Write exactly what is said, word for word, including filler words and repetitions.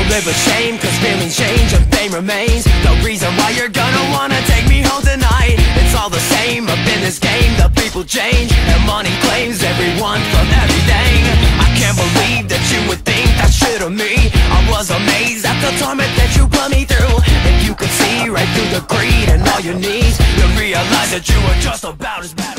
live with shame, cause feelings change and fame remains. No reason why you're gonna wanna take me home tonight. It's all the same up in this game, the people change and money claims everyone from everything. I can't believe that you would think that shit of me. I was amazed at the torment that you put me through. If you could see right through the greed and all your needs, you'd realize that you were just about as bad.